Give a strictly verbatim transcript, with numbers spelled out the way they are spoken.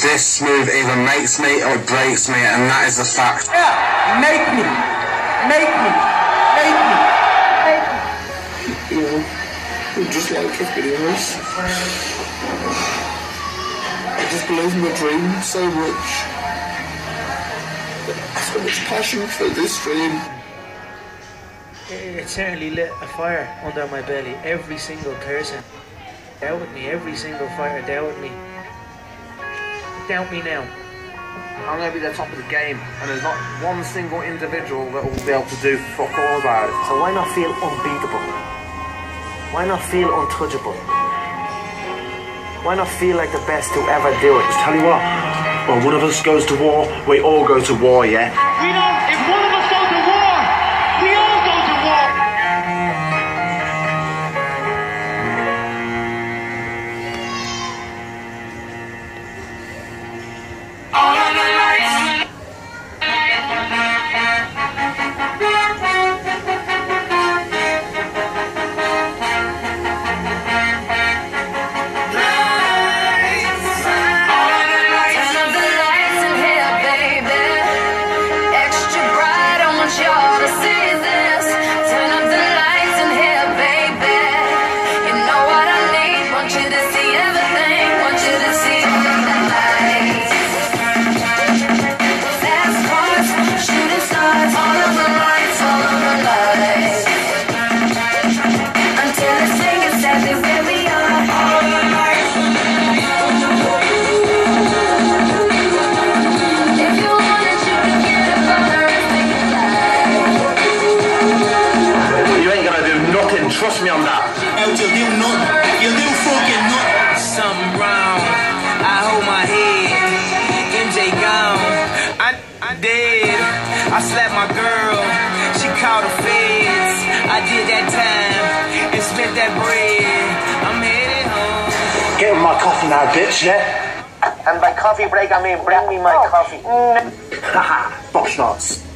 This move either makes me or breaks me, and that is a fact. Yeah, make me, make me, make me, make me. You know, just like everybody else. I just believe in my dream so much. So much passion for this dream. It certainly lit a fire under my belly. Every single person doubted me. Every single fighter doubted me. Doubt me now. I'm going to be the top of the game, and there's not one single individual that will be able to do fuck all about it. So why not feel unbeatable? Why not feel untouchable? Why not feel like the best to ever do it? Just tell you what, when one of us goes to war, we all go to war, yeah? We know if one of us goes to war, we all go to war. All of the lights. Trust me on that. Out, you'll do nothing. You'll do fucking nothing. Something wrong. I hold my head. M J gone. I, I did. I slapped my girl. She called the feds. I did that time and spent that bread. I'm headed home. Get with my coffee now, bitch, yeah? And by coffee break, I mean bring me my coffee. Haha, box shots.